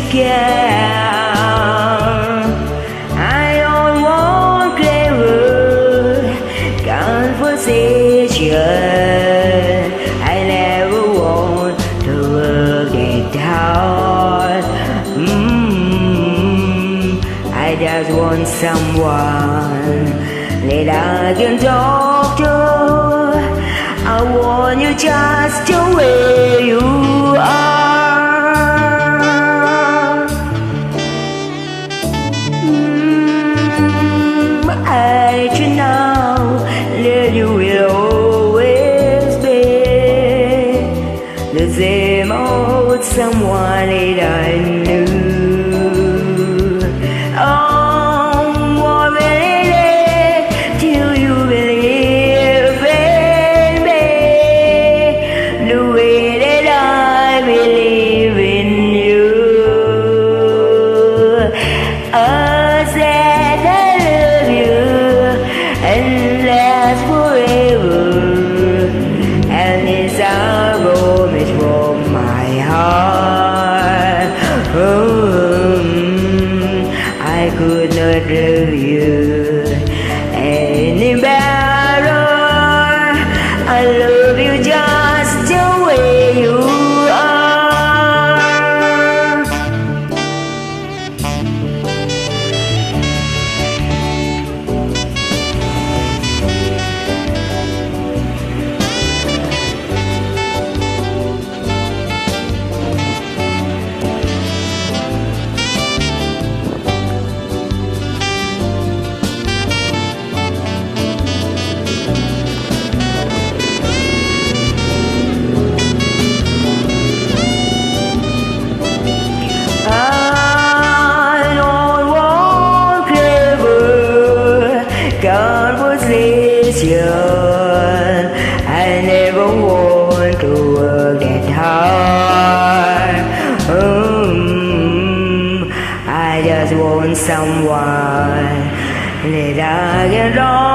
care. I don't want clever conversation. I never want to work it hard. I just want someone that I can talk to. I want you just the way you are. I should know that you will always be the same old someone that I knew. I could not love you any better. I love you just the way you are. Conversation. I never want to work that hard. I just want someone that I can love.